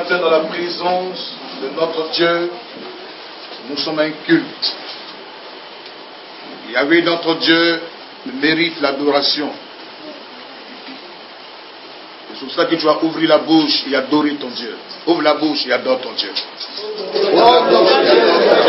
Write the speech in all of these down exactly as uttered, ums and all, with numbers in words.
matin dans la présence de notre Dieu, nous sommes un culte. Yahweh notre Dieu mérite l'adoration. C'est pour ça que tu vas ouvrir la bouche et adorer ton Dieu. Ouvre la bouche et adore ton Dieu. Ouvre la bouche et adore ton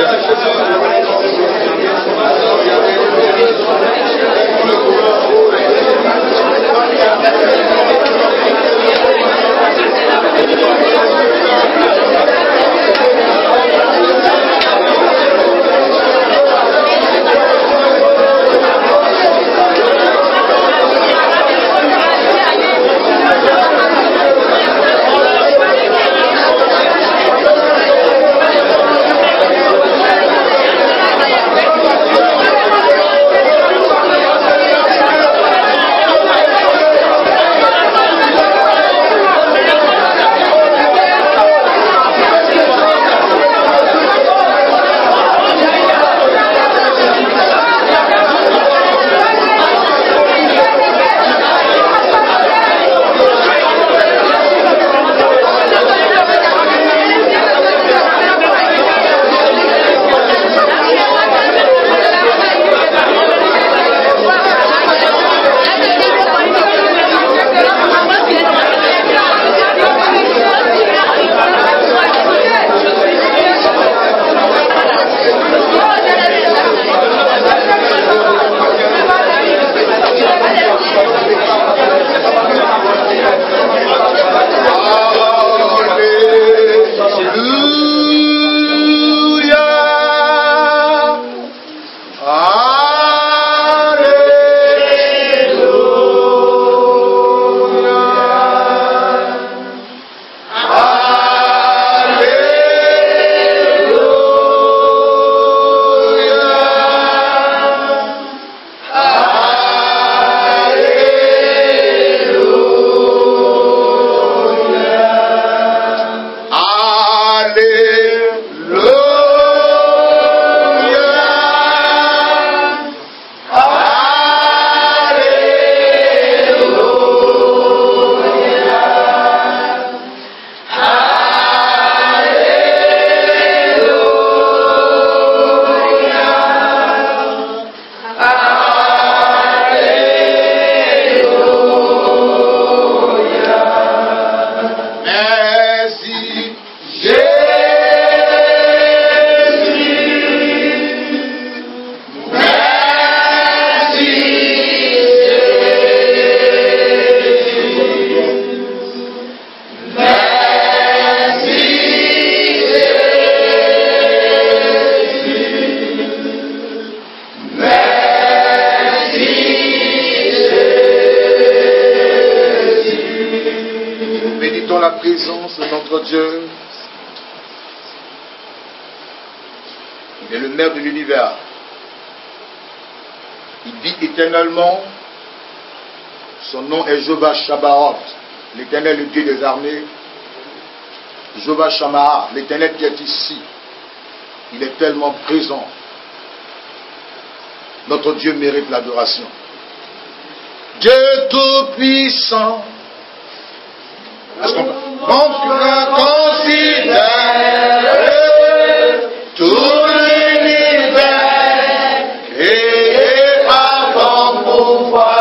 Son nom est Jehovah Shabbaoth, l'Éternel, le Dieu des armées. Jehovah Shammah, l'Éternel qui est ici. Il est tellement présent. Notre Dieu mérite l'adoration. Dieu tout-puissant. Est-ce qu'on peut? Donc, considère tout l'univers et par ton pouvoir.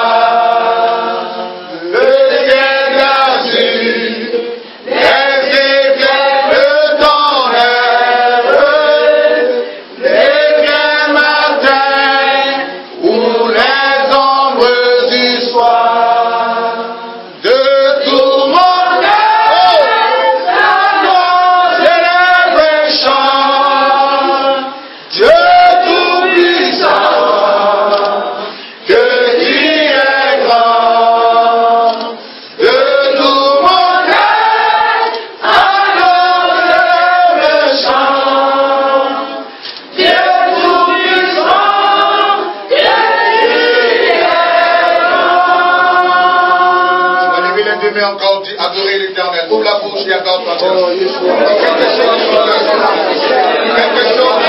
Encore dit, adorer l'Éternel. Ouvre la bouche et adore ton Dieu. Quelque chose, quelque chose,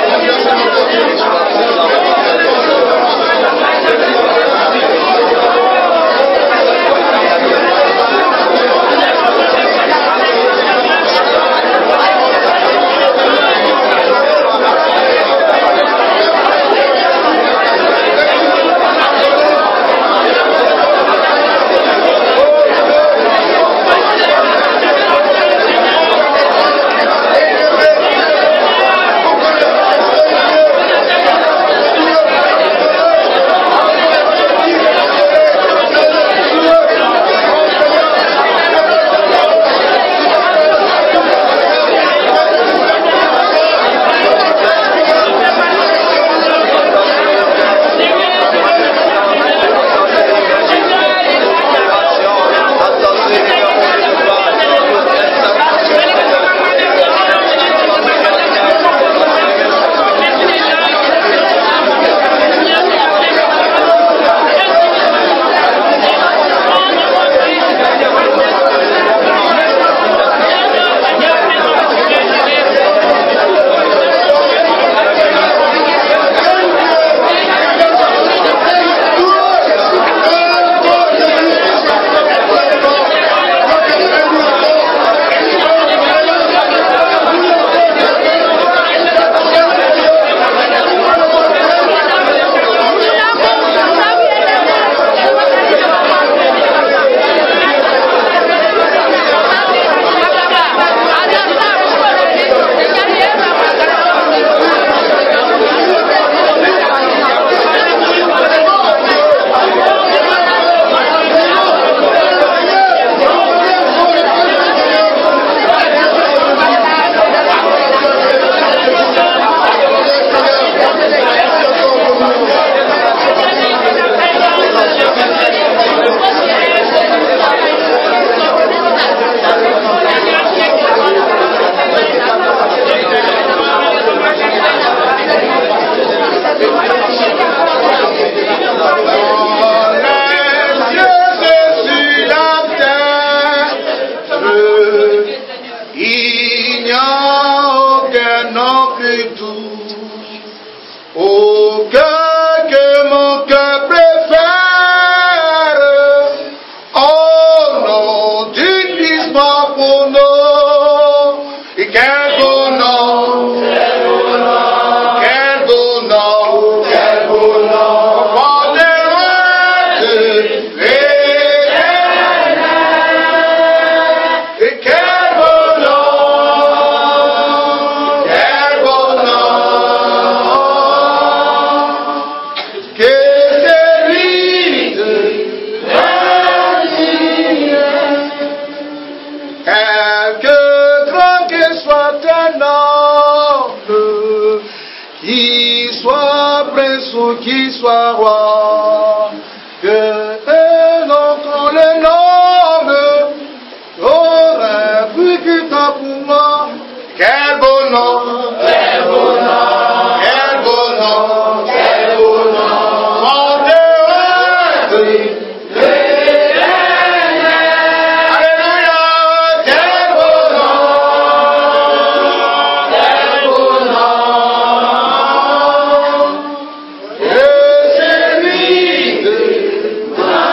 Jésus qui soit roi. Que l'on le nomme, aurait plus que toi pour moi. Quel beau nom, quel beau nom, quel beau nom, quel beau nom. Mon Dieu, alléluia, quel beau nom, quel beau nom. Et c'est lui de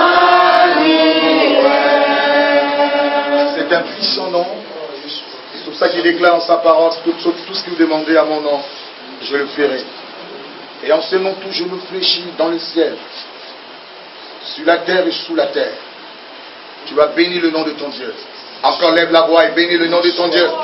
c'est un puissant nom. C'est pour ça qu'il déclare en sa parole tout, tout, tout ce que vous demandez à mon nom, je le ferai. Et en ce nom tout, je me fléchis dans le ciel, sur la terre et sous la terre. Tu vas bénir le nom de ton Dieu. Encore lève la voix et bénis le nom de ton Dieu.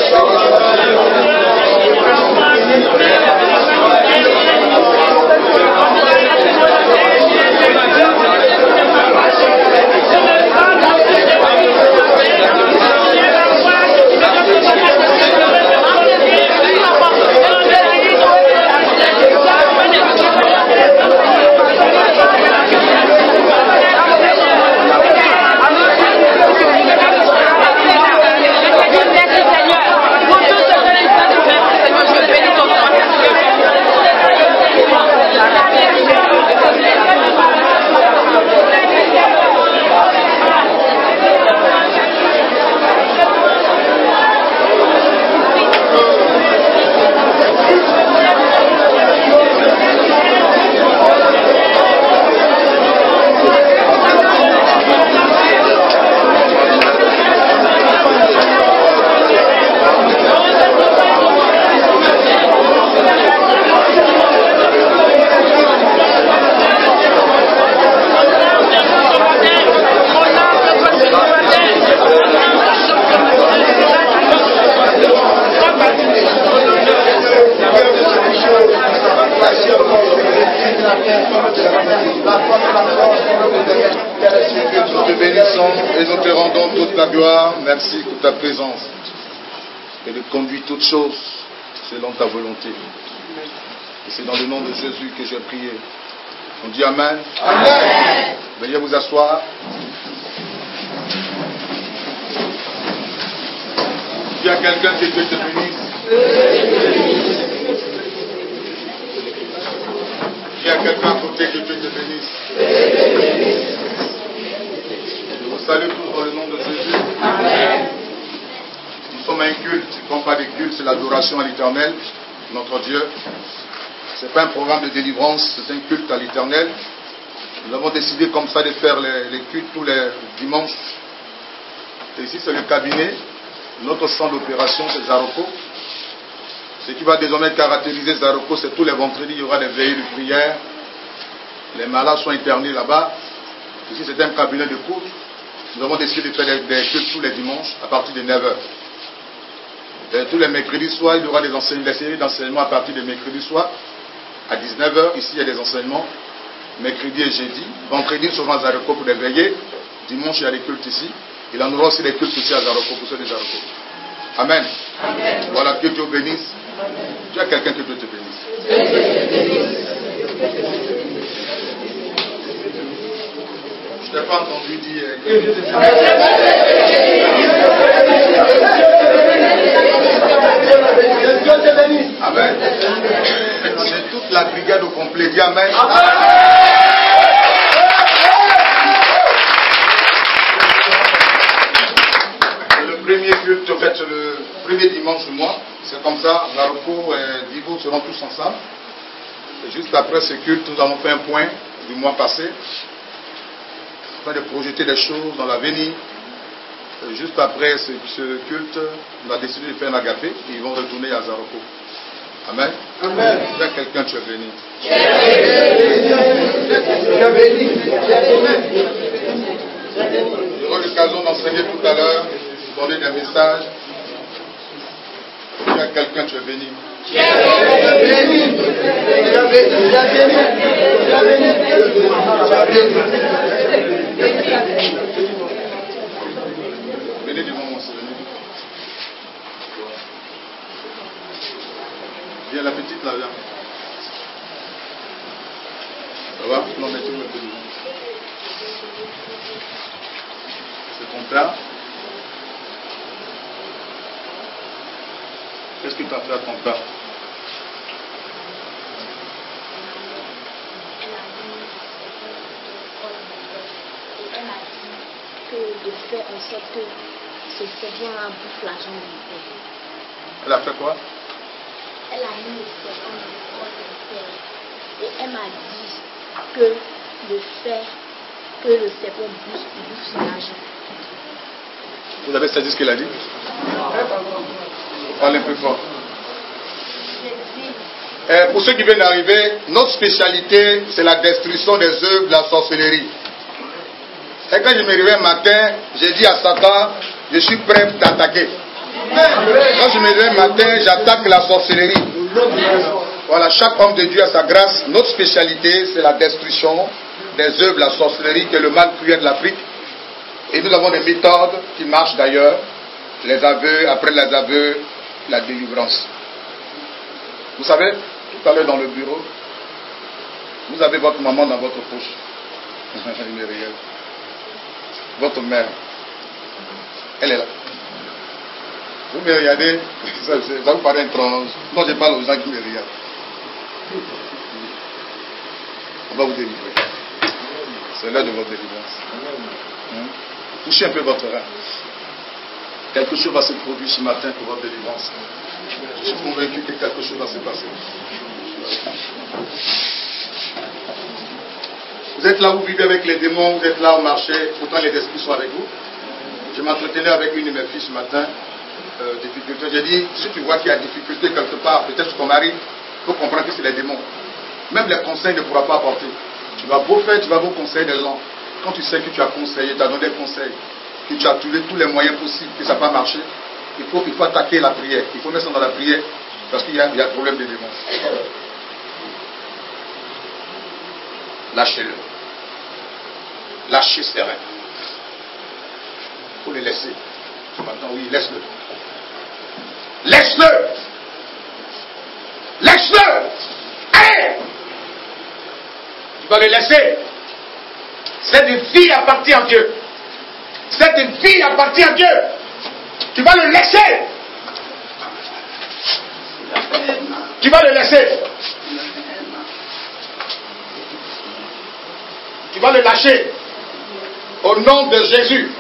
Nous te bénissons et nous te rendons toute la gloire. Merci pour ta présence et de conduire toutes choses selon ta volonté. Et c'est dans le nom de Jésus que j'ai prié. On dit Amen. Amen. Veuillez vous asseoir. Il y a quelqu'un qui Dieu te bénisse. Il y a quelqu'un à côté que Dieu te bénisse. Je vous salue tous dans le nom de Jésus. Amen. Nous sommes un culte, non pas des cultes, c'est l'adoration à l'Éternel, notre Dieu. Ce n'est pas un programme de délivrance, c'est un culte à l'Éternel. Nous avons décidé comme ça de faire les, les cultes tous les dimanches. Et ici c'est le cabinet, notre centre d'opération c'est Zaroko. Ce qui va désormais caractériser Zaroko, c'est tous les vendredis, il y aura des veillées de prière. Les malades sont internés là-bas. Ici c'est un cabinet de cours. Nous avons décidé de faire des, des cultes tous les dimanches à partir de neuf heures. Et tous les mercredis soirs, il y aura des enseignements, des séries d'enseignements à partir de mercredi soir à dix-neuf heures. Ici il y a des enseignements. Mercredi et jeudi. Vendredi, souvent à Zaroko pour les veillées. Dimanche, il y a des cultes ici. Il en aura aussi des cultes aussi à Zaroko pour ceux de Zaroko. Amen. Amen. Voilà, que Dieu bénisse. Tu as quelqu'un que Dieu te bénisse. Je n'ai pas entendu dire que Dieu te bénisse. Amen. C'est toute la brigade au complet. Dis Amen. C'est le premier culte, en fait, c'est le premier dimanche du mois. C'est comme ça, Zaroko et Divo seront tous ensemble. Et juste après ce culte, nous avons fait un point du mois passé. De projeter des choses dans l'avenir. Juste après ce, ce culte, on a décidé de faire un agapé et ils vont retourner à Zaroko. Amen. Amen. Il y a quelqu'un, tu es béni. Tu es béni. J'aurai l'occasion d'enseigner tout à l'heure, de donner des messages. Il y a quelqu'un, tu es béni. Tu es béni. Tu es béni. Tu es béni. Tu es béni. Tu es béni. Venez du moment, c'est venu. Viens, la petite là, viens. délivrance. C'est ton père. Qu'est-ce que tu as fait à ton père? Que de faire en sorte que ce serpent bouffe l'argent de mon père. Elle a fait quoi? Elle a mis le serpent dans le corps de mon père. Et elle m'a dit que de faire que le serpent bouffe, bouffe son argent. Vous avez saisi ce qu'elle a dit? Parlez plus fort. Eh, pour ceux qui viennent d'arriver, notre spécialité, c'est la destruction des œuvres de la sorcellerie. Et quand je me réveille un matin, j'ai dit à Satan, je suis prêt pour t'attaquer. Quand je me réveille un matin, j'attaque la sorcellerie. Voilà, chaque homme de Dieu a sa grâce. Notre spécialité, c'est la destruction des œuvres de la sorcellerie, qui est le mal cruel de l'Afrique. Et nous avons des méthodes qui marchent d'ailleurs. Les aveux, après les aveux, la délivrance. Vous savez, tout à l'heure dans le bureau, vous avez votre maman dans votre poche. Il est réel. Votre mère, elle est là. Vous me regardez, ça, ça vous paraît étrange. Non, je parle aux gens qui me regardent. On va vous délivrer. C'est l'heure de votre délivrance. Hein? Touchez un peu votre rein. Quelque chose va se produire ce matin pour votre délivrance. Je suis convaincu que quelque chose va se passer. Vous êtes là, vous vivez avec les démons, vous êtes là au marché, pourtant les esprits sont avec vous. Je m'entretenais avec une de mes filles ce matin, euh, difficulté. J'ai dit, si tu vois qu'il y a difficulté quelque part, peut-être ton mari, il faut comprendre que c'est les démons. Même les conseils ne pourra pas apporter. Tu vas beau faire, tu vas vous conseiller des gens. Quand tu sais que tu as conseillé, tu as donné des conseils, que tu as trouvé tous les moyens possibles, que ça n'a pas marché, il faut, il faut attaquer la prière. Il faut mettre ça dans la prière, parce qu'il y a, il y a un problème de démons. Lâchez-le. Lâchez ses reins. Il faut les laisser. Maintenant, oui, laisse-le. Laisse-le. Laisse-le. Allez. Tu vas le laisser. Cette vie appartient à Dieu. Cette vie appartient à Dieu. Tu vas le laisser. Tu vas le laisser. Tu vas le lâcher. Au nom de Jésus.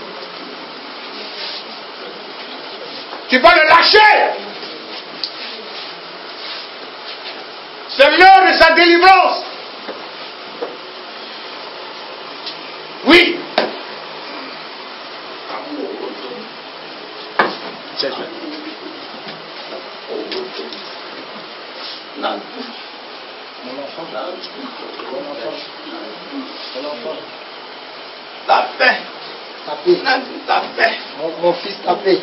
Tu vas le lâcher. C'est l'heure de sa délivrance. Oui. C'est ça. Non. Mon enfant. Mon enfant. Mon enfant. La paix. Tapé. La paix. Mon, mon fils tapé.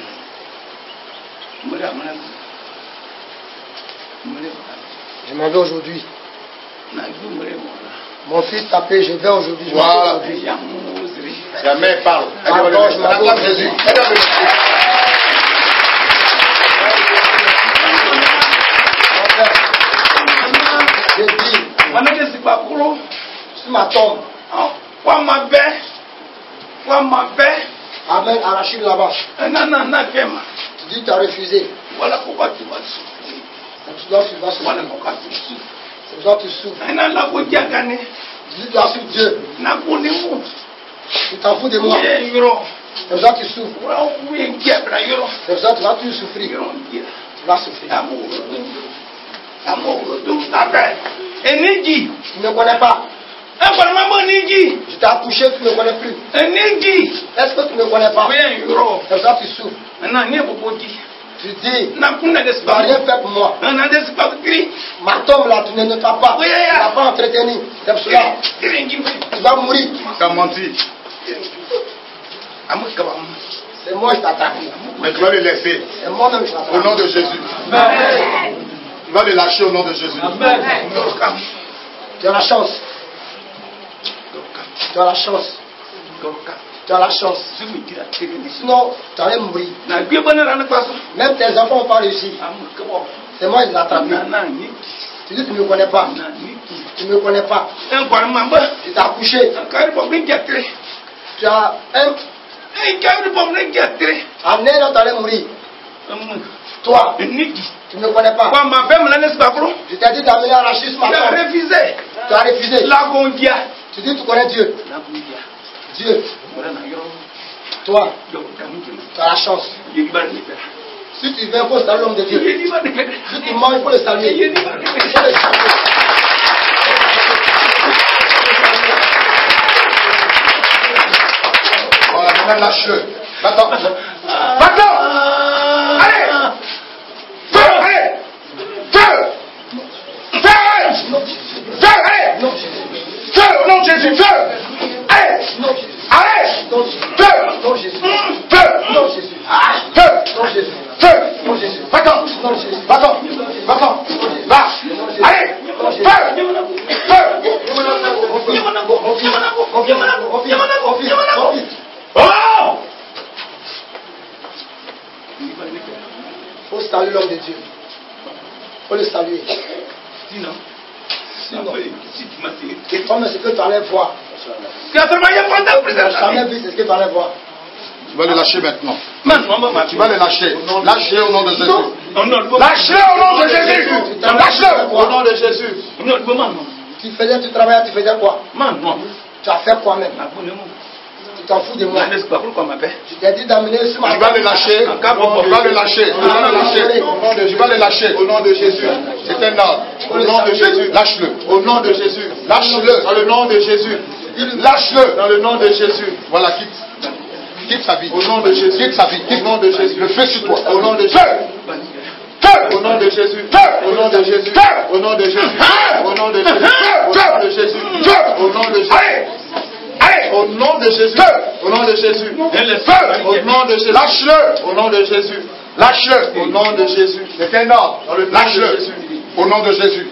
Je m'en vais aujourd'hui. Mon fils tapé, je vais aujourd'hui. Je voilà. La mère parle. Pardon, je m'en vais à Jésus. J'ai dit, sur ma tombe. Quoi ma paix? Quoi ma paix? Amen, arrache là-bas. Tu dis que tu as refusé. Voilà pourquoi tu vas souffrir. Tu dois souffrir. Voilà pourquoi tu souffres. C'est pourquoi tu souffres. Tu dis que tu as su Dieu. Tu t'en fous de moi. C'est pour ça que tu souffres. C'est pour ça que tu vas toujours souffrir. Tu vas souffrir. Et Nidi, tu ne me connais pas. Je t'ai accouché, tu ne me connais plus. Est-ce que tu ne me connais pas? C'est pour ça que tu souffres. Tu dis, tu n'as rien fait pour moi. Ma tombe là, tu ne nettoies pas. Tu n'as pas entretenu. C'est pour cela. Tu vas mourir. Tu as menti. C'est moi qui t'ai attaqué. Mais tu vas le laisser. C'est moi-même qui t'ai attaqué. Au nom de Jésus. Amen. Tu vas le lâcher au nom de Jésus. Amen. Tu as la chance. Tu as la chance. Tu as la chance. Sinon, tu allais mourir. Même tes enfants n'ont pas réussi. C'est moi qui les ai attrapés. Tu dis que tu ne me connais pas. Tu ne me connais pas. Tu t'as couché. Tu as un... Un air dont tu allais mourir. Toi, tu ne me connais pas. Je t'ai dit d'amener arracher ce matin. Tu as refusé. Tu as refusé. La Gondia. Tu dis que tu connais Dieu. Dieu. Toi, tu as la chance. Si tu viens pour saluer l'homme de Dieu, si tu manges pour le saluer, il faut le saluer. Voilà, maintenant lâche-le. Va-t'en. Va-t'en. Allez. Feu, allez. Feu. Feu, allez. Feu, allez. Feu, au nom de Jésus. Feu. Allez. Allez. Feu. Feu. Feu. Feu. Va-t'en. Va-t'en. Va-t'en. Va. Allez. Feu. Feu. Oh! Il faut saluer l'homme de Dieu. Il faut le saluer. Sinon, Sinon, et comme c'est ce que tu allais voir. tu as travaillé pendant plus de Tu n'as jamais vu c'est ce que tu allais voir. Tu vas le lâcher maintenant. Tu vas le lâcher. Lâche-le au nom de Jésus. Lâche-le au nom de Jésus. Lâche-le au nom de Jésus. Tu faisais, tu travaillais, tu faisais quoi? Tu as fait quoi même? Tu t'en fous de moi. Tu t'es dit d'amener ce matin. Tu vas le lâcher. Tu vas le lâcher. Tu vas le lâcher. Tu vas le lâcher. Au nom de Jésus. C'est un ordre. Au nom de Jésus. Lâche-le. Au nom de Jésus. Lâche-le. Dans le nom de Jésus. Lâche-le. Dans le nom de Jésus. Voilà, quitte. Quitte sa vie. Au nom de Jésus. Quitte sa vie. Quitte au nom de Jésus. Le feu sur toi. Au nom de Jésus. Feu. Au nom de Jésus. Feu. Au nom de Jésus. Feu. Au nom de Jésus. Feu. Au nom de Jésus. Feu. Au nom de Jésus. Feu. Au nom de Jésus. Allez, au nom de Jésus, au nom de Jésus, feu, au nom de Jésus, lâche-le, au nom de Jésus, lâche-le, au nom de Jésus, c'est un ordre, lâche-le, au nom de Jésus,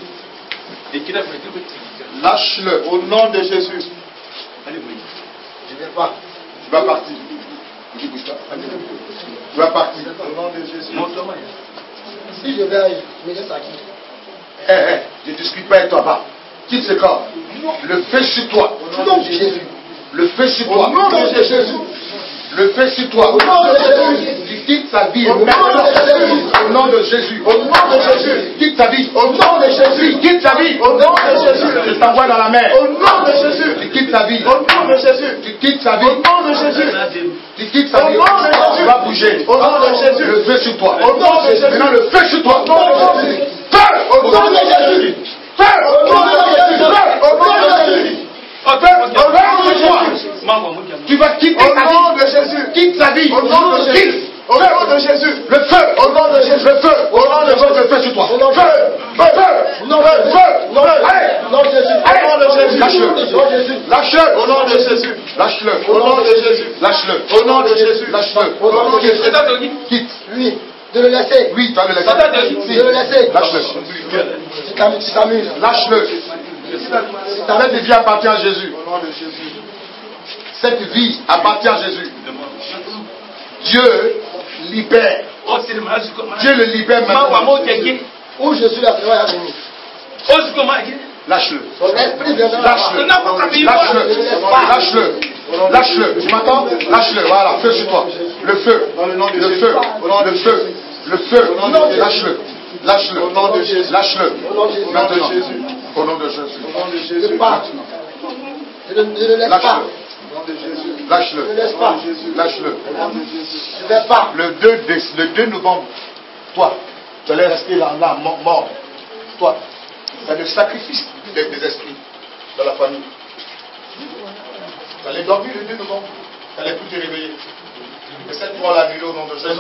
lâche-le, au nom de Jésus, Je ne vais pas. tu vas partir, tu vas partir, au nom de Jésus. Si je vais mener ça qui? Eh, eh, je ne discute pas avec toi, va, quitte ce corps, le feu sur toi, au nom de Jésus. Le feu sur toi. Au nom de Jésus. Le feu sur toi. Au nom de Jésus. Tu quittes ta vie. Au nom de Jésus. Au nom de Jésus. Au nom de Jésus. Quitte ta vie. Au nom de Jésus. Quitte ta vie. Au nom de Jésus. Je t'envoie dans la mer. Au nom de Jésus. Tu quittes ta vie. Au nom de Jésus. Tu quittes ta vie. Au nom de Jésus. Tu quittes ta vie. Au nom de Jésus. Tu vas bouger. Au nom de Jésus. Le feu sur toi. Au nom de Jésus. Maintenant le feu sur toi. Au nom de Jésus. Feu. Au nom de Jésus. Feu. Au nom de Jésus. Feu. Au nom de Jésus. Tu vas quitter ta vie. Au nom de Jésus. Quitte ta vie. Au nom de Jésus. Au nom de Jésus. Le feu. Au nom de Jésus. Le feu. Au nom de Jésus. Le feu sur toi. Feu. Feu. Feu. Non, feu. Feu. Allez. Au nom de Jésus. Allez. Au nom de Jésus. Lâche-le. Lâche-le. Au nom de Jésus. Lâche-le. Au nom de Jésus. Lâche-le. Au nom de Jésus. Lâche-le. Au nom de Jésus. Quitte. Oui. De le laisser. Oui, tu vas le laisser. De le laisser. Lâche-le. Tu t'amuses. Lâche-le. Cette vie appartient à Jésus. Cette vie appartient à Jésus. Dieu libère. Dieu le libère maintenant. Où je suis là, c'est là, Lâche-le. son esprit viendra. Lâche-le. Lâche-le. Lâche-le. Lâche-le. Tu m'entends? Lâche-le. Voilà. Feu sur toi. Le feu. Le feu. Le feu. Le feu. Lâche-le. Lâche-le. Au nom de Jésus. Lâche-le. Maintenant. Au nom de Jésus. Au nom de Jésus. Je ne le laisse pas. Lâche-le. Je ne laisse pas. Lâche-le. Je ne vais pas. Le deux, le deux novembre, toi, tu allais rester là, là, mort. Toi, c'est le sacrifice des, des esprits dans la famille. Tu allais dormir le deux novembre. Tu n'allais plus te réveiller. Et cette fois, on l'a annulé au nom de Jésus.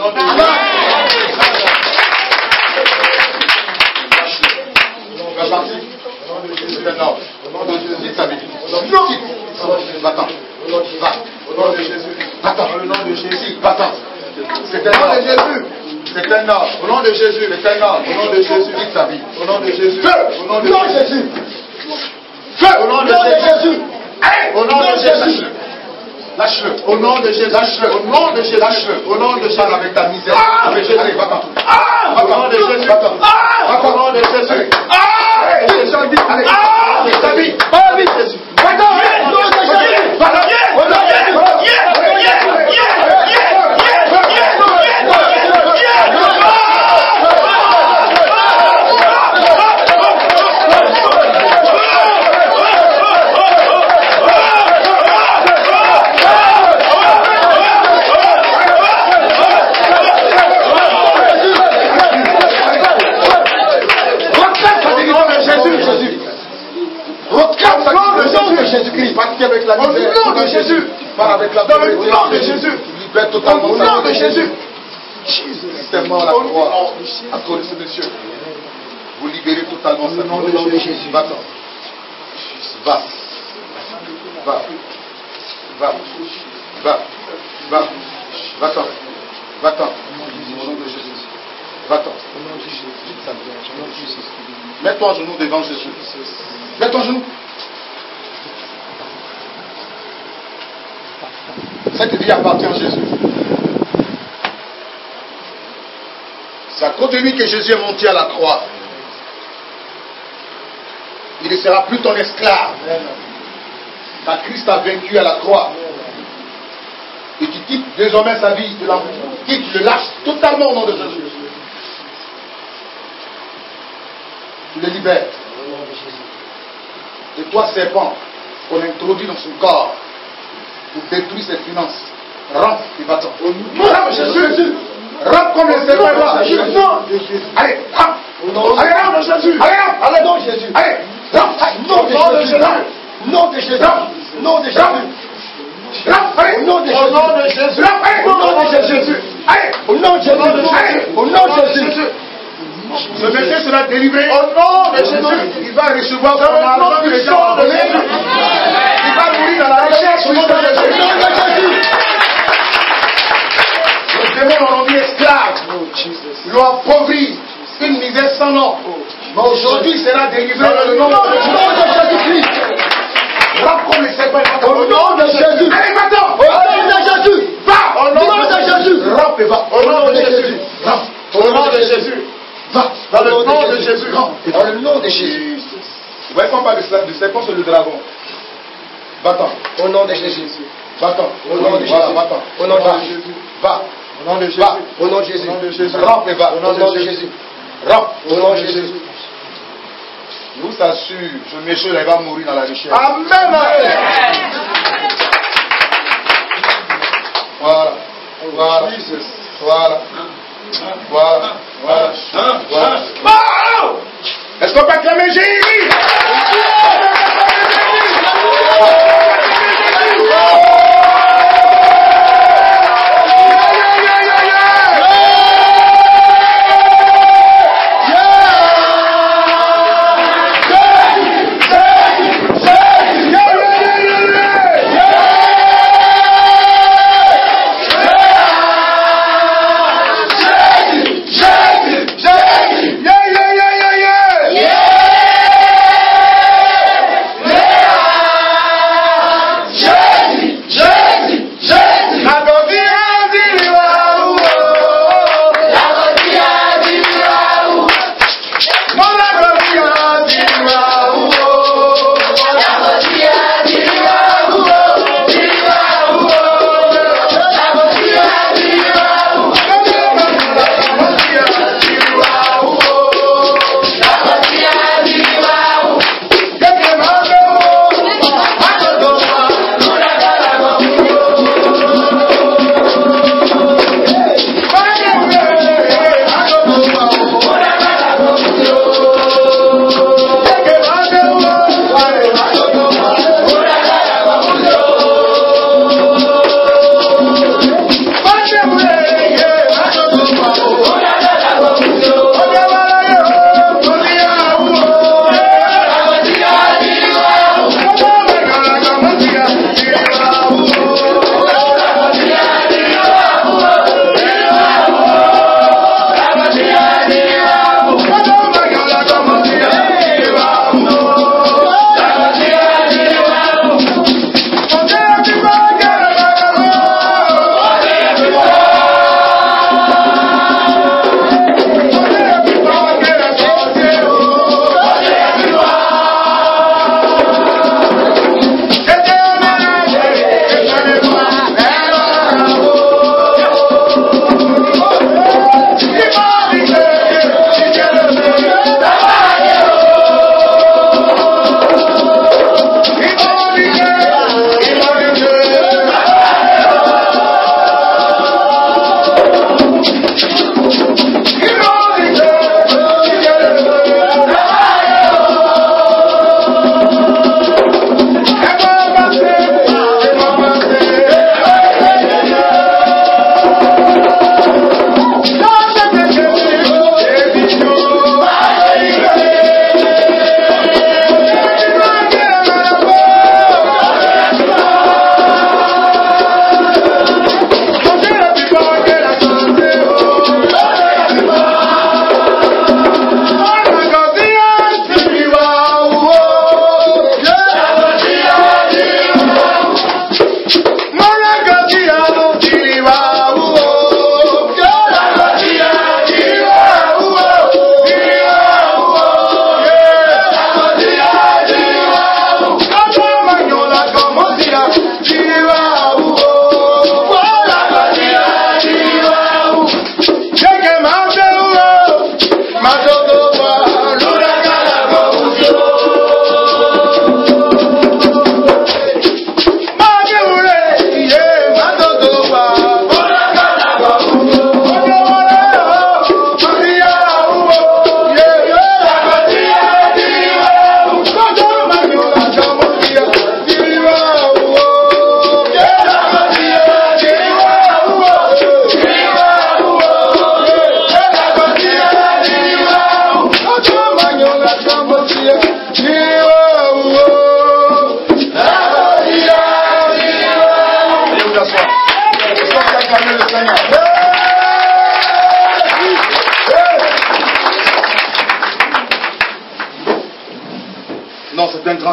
Tu vas partir. C'est un ordre. Quitte ta vie. Quitte. Va-t'en. Va. Au nom de Jésus. Va-t'en. Au nom de Jésus. Va-t'en. C'est un ordre. C'est un ordre. Au nom de Jésus. C'est un ordre. Au nom de Jésus. Quitte ta vie. Au nom de Jésus. Feu. Au nom de Jésus. Feu. Au nom de Jésus. Au nom de Jésus. Lâche-le. Au nom de Jésus. Lâche-le. Au nom de Jésus. Lâche-le. Au nom de Jésus. Parle avec ta misère. Ah! Avec Jésus. Allez, va-t'en. Ah! Au nom de Jésus. Va-t'en. Ah! Au nom de Jésus. Ah! Allez, Jésus. Allez. Ah! Ta vie. Ah! Jésus. Va-t'en. Au nom de Jésus. Va-t'en. Au nom de Jésus. Jésus-Christ, parti avec la misère. Au nom de Jésus. Par avec la Dans le nom de Jésus. Libère totalement. Au nom de Jésus. C'est mort la croix. À cause de ce monsieur. Vous libérez totalement sa Au nom de Jésus. Va-t'en. Va. Va. Va. Va. Va. Va-t'en. Va-t'en. Au nom de Jésus. Va-t'en. Mets-toi en genoux devant Jésus. Mets-toi en genoux. Cette vie appartient à Jésus. C'est à cause de lui que Jésus est monté à la croix. Il ne sera plus ton esclave. Car Christ a vaincu à la croix. Et tu quittes désormais sa vie. Tu le lâches totalement au nom de Jésus. Tu le libères. Et toi, serpent, qu'on introduit dans son corps pour détruire ses finances, rampe et va-t'en. Rampe Jésus. Rampe comme le serpent là. Allez, rampe. Allez, rampe Jésus. Allez, rampe. Allez, non Jésus. Allez, rampe. Non de Jésus. Non de Jésus. Non de Jésus. Rampe. Allez, au nom de Jésus. Au nom de Jésus. Allez, au nom de Jésus. Allez, au nom de Jésus. Allez, au nom de Jésus. Ce monsieur sera délivré au nom de Jésus. Il va recevoir son argent que les gens ont donné. Il va mourir dans la recherche au nom de Jésus. Les démons l'ont rendu esclave. Ils l'ont appauvri. Une misère sans nom. Mais aujourd'hui, il sera délivré dans le nom de Jésus-Christ. Rappe comme les serpents. Au nom de Jésus. Allez, va-t'en. Au nom de Jésus. Va. Au nom de Jésus. Rappe et va. Au nom de Jésus. Rappe. Au nom de Jésus. Va. Dans le nom de Jésus. Dans le nom de Jésus. Vous voyez qu'on parle de serpent sur le dragon. Va-t'en. Au nom de Jésus. Va-t'en. Au nom de Jésus. Va-t'en. Au nom de Jésus. Va. Au nom de Jésus. Au nom de Jésus. Rampe et va. Au nom de Jésus. Rampe. Au nom de Jésus. Je vous assure, ce monsieur là, il va mourir dans la richesse. Amen. Voilà. Voilà. Voilà. Voilà. Voilà. Voilà. Wow! Est-ce qu'on peut acclamer Jésus?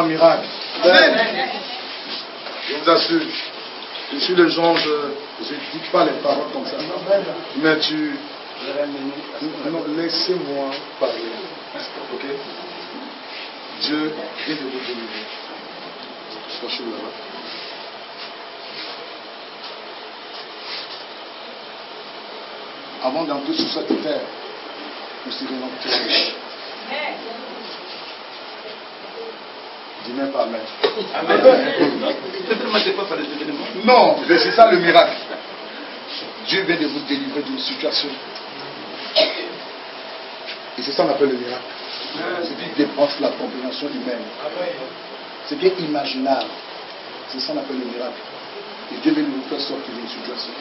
miracle. Je vous assure, je suis le genre de... Je ne dis pas les paroles comme ça. Mais tu... Non, laissez-moi parler. Ok? Dieu vient de vous délivrer. Cherchez là-bas. Avant d'entrer sur cette terre, nous serons enterrés. Dis même pas Amen. Amen. Non, c'est ça le miracle. Dieu vient de vous délivrer d'une situation. Et c'est ça qu'on appelle le miracle. Ce qui dépasse la compréhension humaine. Ce qui est imaginable. C'est ça qu'on appelle le miracle. Et Dieu vient de vous faire sortir d'une situation.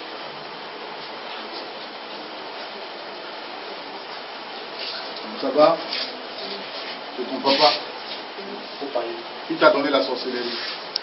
Ça va? C'est ton papa. Faut payer. Qui t'a donné la sorcellerie?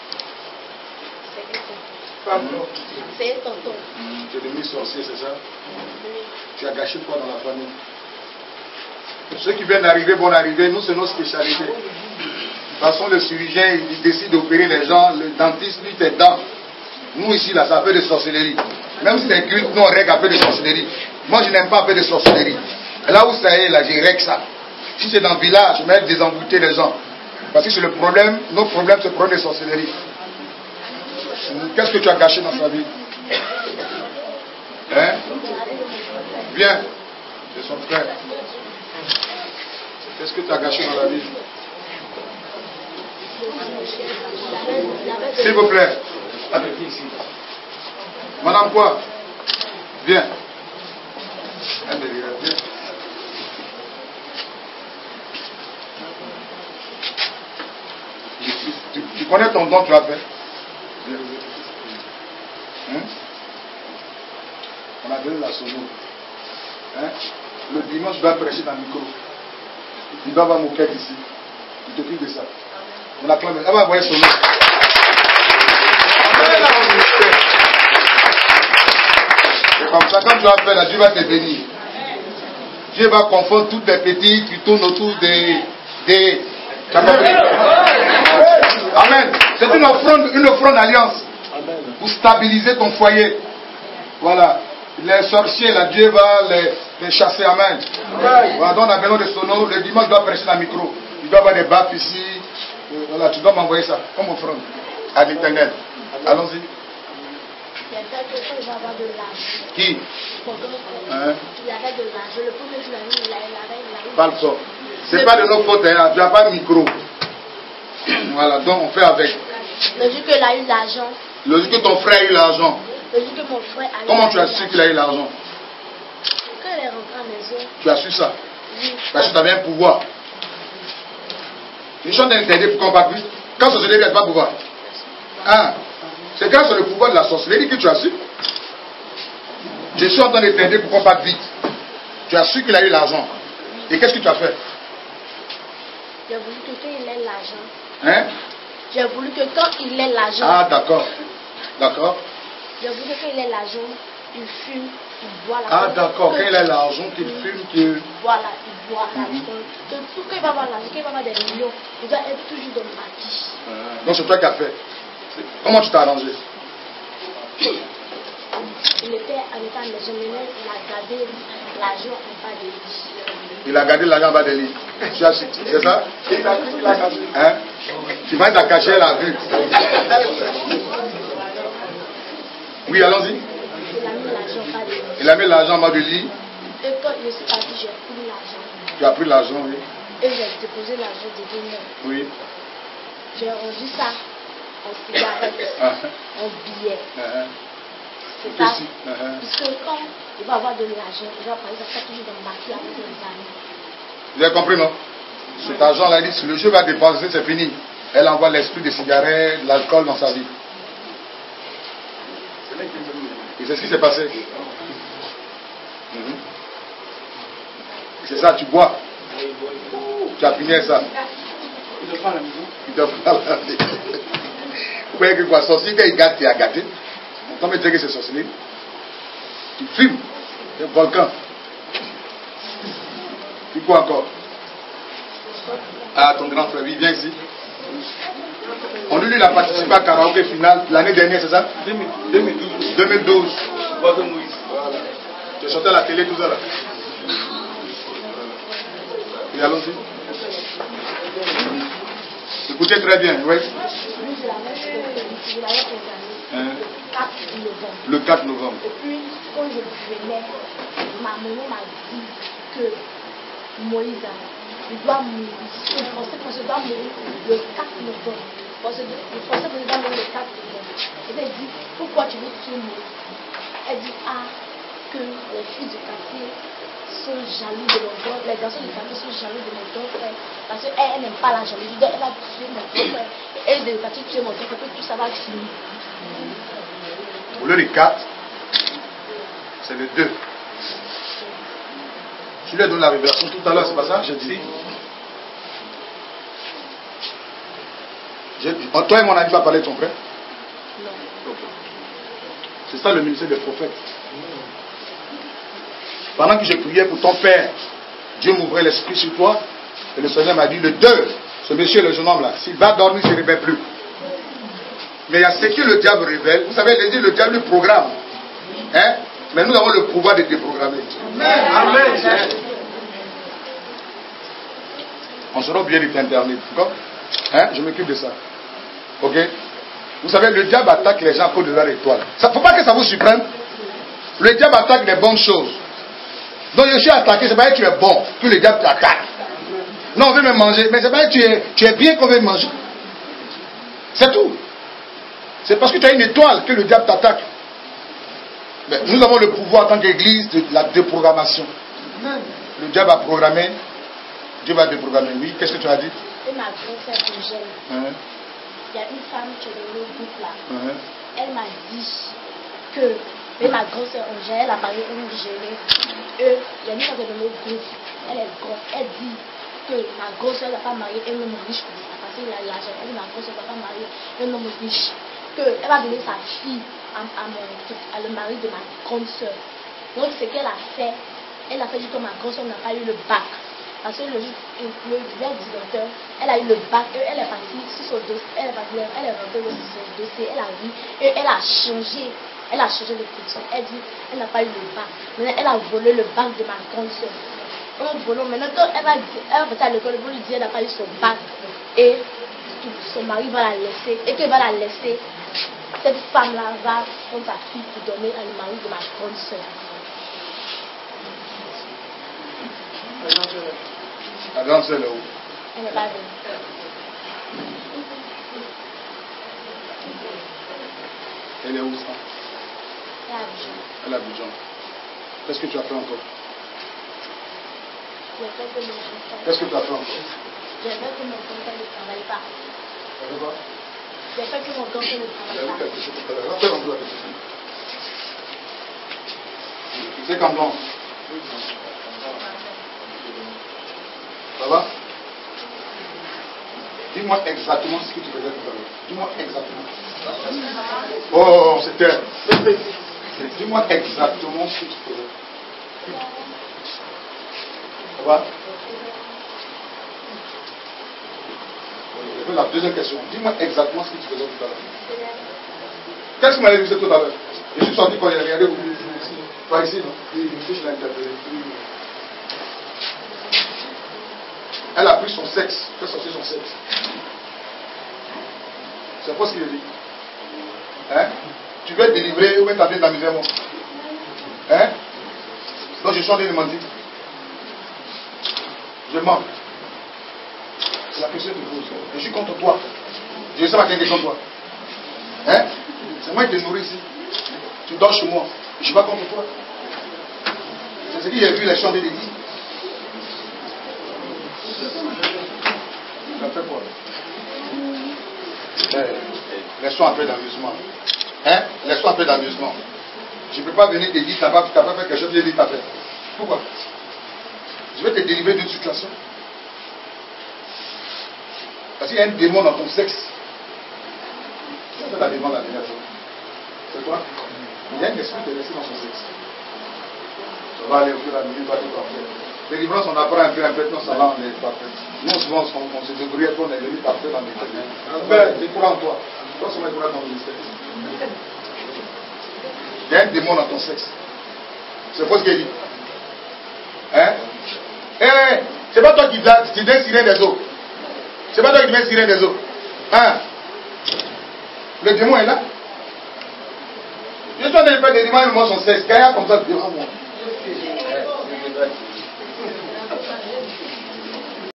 C'est tonton. Mmh, tu es devenu sorcier, c'est ça? Oui. Tu as gâché quoi dans la famille? Ceux qui viennent d'arriver vont arriver. Nous, c'est nos spécialités. De toute façon, le chirurgien, il décide d'opérer les gens. Le dentiste, lui, t'es dents. Nous, ici, là, ça fait de sorcellerie. Même si c'est un culte, nous, on règle un peu de sorcellerie. Moi, je n'aime pas faire de sorcellerie. Là où ça est, là, je règle ça. Si c'est dans le village, je vais désembouter les gens. Parce que c'est le problème, nos problèmes, c'est le problème de sorcellerie. Qu'est-ce que tu as gâché dans sa vie? Hein? Viens. C'est son frère. Qu'est-ce que tu as gâché dans la vie? S'il vous plaît. Madame quoi? Viens. Viens. Tu, tu connais ton don, tu as fait. Hein? On a donné la sono. Hein? Le dimanche, tu dois prêcher dans le micro. Il doit avoir mon cœur ici. Il t'occupe de ça. On acclame. Elle va envoyer son nom. C'est comme ça, quand tu vas faire là, Dieu va te bénir. Dieu va confondre toutes les petites qui tournent autour des. des Amen. C'est une offrande, une offrande d'alliance. Pour stabiliser ton foyer. Voilà. Les sorciers, là, Dieu va les, les chasser. Amen. Voilà, donc on a besoin de sono. Le dimanche, je dois prêcher dans le micro. Il doit y avoir des baffes ici. Voilà, tu dois m'envoyer ça comme offrande à l'Éternel. Allons-y. Il y a quelqu'un qui va avoir de l'argent. Qui? Hein? Il avait de l'argent. Le premier jour, il avait. Parle fort. C'est pas de nos fautes, hein. Tu n'as pas de micro. Voilà, donc on fait avec. Le jour qu'il a eu l'argent. Le jour que ton frère a eu l'argent. Le jour que mon frère a eu. Comment tu as su qu'il a eu l'argent? Quand il est rentré à la maison. Tu as su ça? Oui. Parce que tu avais un pouvoir. Une chose d'interdit pour qu'on ne plus. Quand ça se lève, il n'y a pas de pouvoir. Hein? C'est grâce au pouvoir de la sorcellerie que tu as su. Je suis en train de t'aider pour qu'on parte vite. Tu as su qu'il a eu l'argent. Et qu'est-ce que tu as fait? J'ai voulu que quand il ait l'argent. Hein? J'ai voulu que quand il ait l'argent. Ah, d'accord. D'accord. J'ai voulu que quand il ait l'argent, il fume, il boit la Ah, d'accord. Quand il a l'argent, qu'il fume, qu'il. Voilà, il boit la que tout quand il va avoir l'argent, quand il va avoir des millions, il doit être toujours dans le maquis. Ah. Donc c'est toi qui as fait. Comment tu t'es arrangé? Il était à l'état de maison, maintenant il a gardé l'argent en bas de lit. Il a gardé l'argent en bas de lit. C'est ça? Hein? Tu vas être caché la rue. Oui, allons-y. Il a mis l'argent en bas de lit. Il a mis l'argent en bas de lit. Et quand je suis parti, j'ai pris l'argent. Tu as pris l'argent, oui. Et j'ai déposé l'argent devant moi. Oui. J'ai rendu ça en cigarette, Uh-huh. en billet. Uh-huh. C'est ça. Uh-huh. Puisque quand il va avoir de l'argent, il va prendre ça toujours dans le maquis avec les amis. Vous avez compris, non? Cet argent-là, il dit, si le jeu va dépenser, c'est fini. Elle envoie l'esprit des cigarettes, l'alcool dans sa vie. Et c'est ce qui s'est passé. Mm-hmm. C'est ça, tu bois. Tu as fini avec ça. Il te prend à la maison. Il te prend à la maison. Vous voyez que quoi, sorcier, quand il gâte, il a gâté. On peut dire que c'est sorcier. Tu fumes. C'est un volcan. Tu quoi encore? Ah, ton grand frère, il vient ici. On lui, il a participé à karaoké final l'année dernière, c'est ça? deux mille douze. deux mille douze. Tu as chanté à la télé, tout ça là. Et allons-y. Écoutez très bien, oui. Hein? Le quatre novembre. Et puis, quand je venais, ma maman m'a dit que Moïse, il doit mourir. Le français président doit mourir le quatre novembre. Le français président doit mourir le quatre novembre. Et elle dit, pourquoi tu veux tuer Moïse? Elle dit, ah, que les filles du quartier sont jaloux de mon grand, les garçons du quartier sont jaloux de mon grand frère. Parce qu'elle n'aime pas la jalousie, donc elle va tuer mon grand frère. Et elle va tuer mon grand frère, tout ça va finir. Au lieu de quatre, c'est le deux. Tu lui as donné la révélation tout à l'heure, c'est pas ça? J'ai dit. Toi et mon ami, tu vas parler de ton frère? Non. Okay. C'est ça le ministère des prophètes. Pendant que je priais pour ton père, Dieu m'ouvrait l'esprit sur toi. Et le Seigneur m'a dit, le deux, ce monsieur, le jeune homme là, s'il va dormir, il ne se réveille plus. Mais il y a ce que le diable révèle. Vous savez, le diable le programme. Hein? Mais nous avons le pouvoir de déprogrammer. Amen. Amen. On sera bien avec Internet. Hein? Je m'occupe de ça. Ok? Vous savez, le diable attaque les gens à cause de leur étoile. Il ne faut pas que ça vous surprenne. Le diable attaque les bonnes choses. Donc je suis attaqué, c'est pas que tu es bon, que le diable t'attaque. Non, on veut me manger, mais c'est pas que tu es, tu es bien qu'on veut me manger. C'est tout. C'est parce que tu as une étoile que le diable t'attaque. Mais nous avons le pouvoir en tant qu'église de la déprogrammation. Le diable a programmé, Dieu va déprogrammer. Oui, qu'est-ce que tu as dit? Et ma grosse Angèle, hein? Il y a une femme qui est dans le groupe là. hein? Elle m'a dit que, mais ma grosse Angèle, elle a parlé une gérée. Et il y a une femme qui est dans le groupe. Elle est grosse. Elle dit que ma grosse soeur ne va pas marier un homme riche comme ça. Parce qu'il a l'argent. Elle dit ma grosse soeur ne va pas marier un homme riche. Qu'elle va donner sa fille à, à, mon, à le mari de ma grande soeur. Donc ce qu'elle a fait, elle a fait juste que ma grosse soeur n'a pas eu le bac. Parce que le, le, le directeur, elle a eu le bac, et elle est partie sur son dossier, elle est partie, elle est rentrée sur son dossier, elle a vu, et elle a changé, elle a changé de fonction. Elle dit, elle n'a pas eu le bac. Maintenant, elle a volé le bac de ma grande soeur. En volant, maintenant, quand elle va, elle va passer à l'école, elle va lui dire, elle n'a pas eu son bac. Et son mari va la laisser, et qu'elle va la laisser, cette femme-là va prendre sa fille pour donner à le mari de ma grande soeur. La grande soeur est où? Elle n'est pas venue. Elle est où ça? Elle est à Abidjan. Elle est à Abidjan. Qu'est-ce que tu as fait encore? J'ai fait que mon enfant. Qu'est-ce que tu as fait encore? J'ai fait que mon enfant ne travaille pas. Ça fait quoi? J'ai fait que mon enfant ne J'ai vu travaille pas. quelque chose tout à l'heure. Rappelle un peu la question. C'est comme blanc. Ça va? Dis-moi exactement ce que tu faisais tout à l'heure. Dis-moi exactement. Oh, c'était. Dis-moi exactement ce que tu faisais. Ça va? Je fais la deuxième question. Dis-moi exactement ce que tu faisais tout à l'heure. Qu'est-ce que tu m'as dit tout à l'heure? Je suis sorti quand il a regardé au bout. Pas ici, non? Oui, je l'ai interpellé. Elle a pris son sexe. Elle a sorti son sexe. C'est pas ce qu'il dit. Hein? Tu veux être délivré ou être en train d'amuser moi? Hein? Donc je suis en train de mentir. Je mens. C'est la question que tu poses. Je suis contre toi. Je ne sais pas quelle question toi. Hein? C'est moi qui te nourris ici. Tu dors chez moi. Je ne suis pas contre toi. C'est ce que j'ai vu les chants de l'église. Ça fait quoi? Eh, laisse-toi un peu d'amusement. Hein? Laisse-toi un peu d'amusement. Je ne peux pas venir te dire, tu n'as pas, pas fait quelque chose, je vais dire, tu as fait. Pourquoi? Je vais te délivrer d'une situation. Parce qu'il y a un démon dans ton sexe. C'est la démon la dernière fois. C'est quoi? Il y a un esprit qui est laissé dans son sexe. Ça va aller au fur et à mesure, toi tu vas faire. Délivrance, on apprend un peu, un peu, non, ça va, on est parfait. Nous, souvent, on, on se débrouille qu'on est devenu parfait dans les termes. Ben, tu crois en toi. Toi, seulement, tu crois dans le ministère. Il y a un démon dans ton sexe. C'est quoi ce qu'il dit? Hein? Eh, hey, c'est pas toi qui deviens sirène des eaux. C'est pas toi qui deviens sirène des eaux. Hein? Le démon est là. Je suis en train de faire des images, moi, son sexe. Gaïa comme ça devant moi.